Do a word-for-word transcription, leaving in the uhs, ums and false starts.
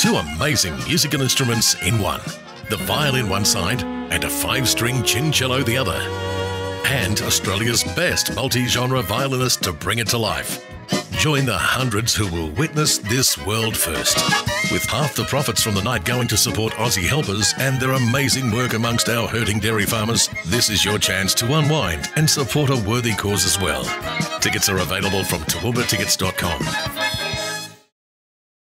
Two amazing musical instruments in one. The violin one side and a five-string chin cello the other. And Australia's best multi-genre violinist to bring it to life. Join the hundreds who will witness this world first. With half the profits from the night going to support Aussie helpers and their amazing work amongst our hurting dairy farmers, this is your chance to unwind and support a worthy cause as well. Tickets are available from toowoomba tickets dot com.